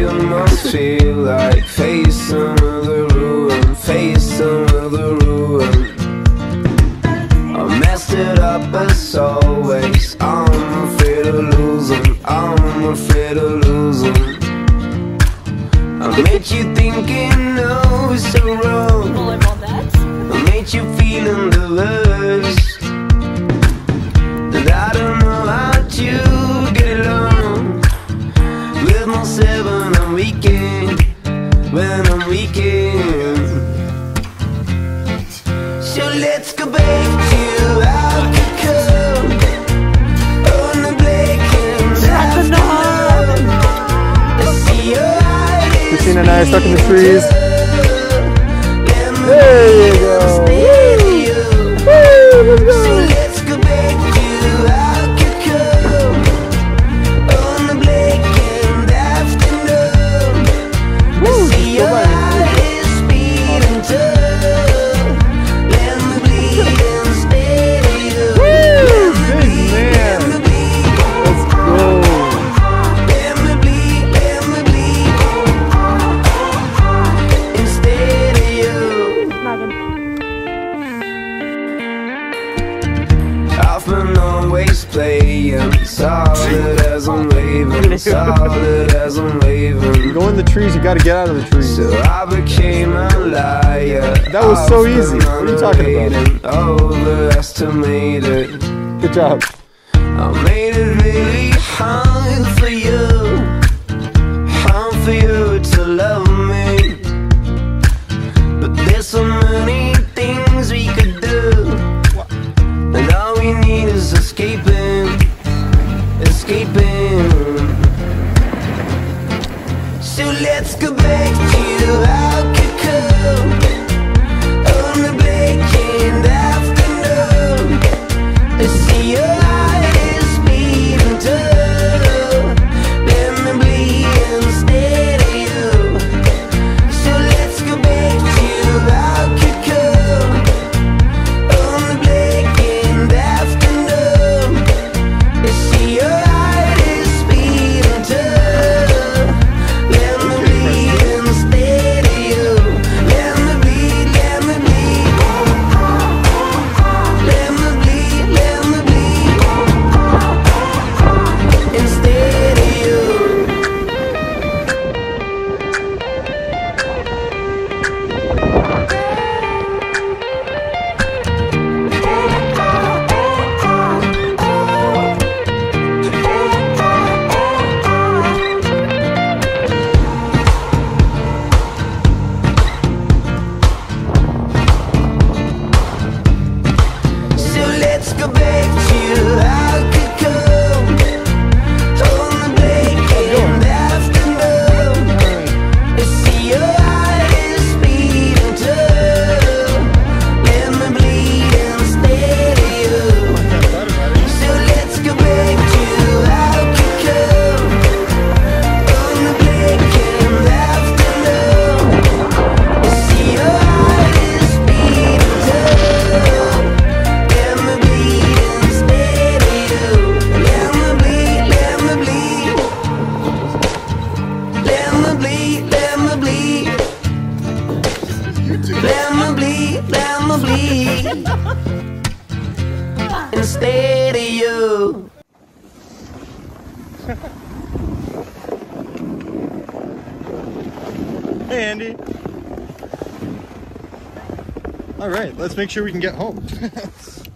you must feel like facing the ruin, facing the ruin. I messed it up as always. I'm afraid of losing, I'm afraid of losing. I made you thinking, no, it's so wrong. I made you feeling the worst, and I don't know how to get along with myself when I'm weekend, when I'm weekend. So let's go back to Alcatraz on the black and afternoon. Let's see your eyes. Christina and I are stuck in the trees. There you go. Woo! Let's go. Let's go back to Alcatraz on the black and afternoon. Let's see your eyes speeding too. Let me bleed instead of you. Let me bleed. Let's go. Let me bleed instead of you. I've been always playing solid as I'm waving, solid as I'm waving. Go in the trees, you gotta get out of the trees. So I became a liar. That was so easy. What are you talking about? Overestimated. Good job. I made it really hard for you to love me. But there's so many things we could do, and all we need is escaping, escaping. So let's go back to Alcatraz on the black and afternoon. Let's see your eyes bleeding too. Let me bleed instead of you. So let's go back to Alcatraz on the black and afternoon. Let's see your eyes bleeding too. Let me bleed instead of you. Let me bleed, let me bleed. Let me bleed, let me bleed instead of you. So let's go back to Alcatraz on the black and afternoon. Let's see your eyes speeding too. Let me bleed instead of you. So let's go back to Alcatraz on the black and afternoon. Let's see your eyes speeding too. Let me bleed instead of you. Let me bleed, let me bleed. Let me bleed, let me bleed. Let me bleed, let me bleed instead of you. Hey, Andy. All right, let's make sure we can get home.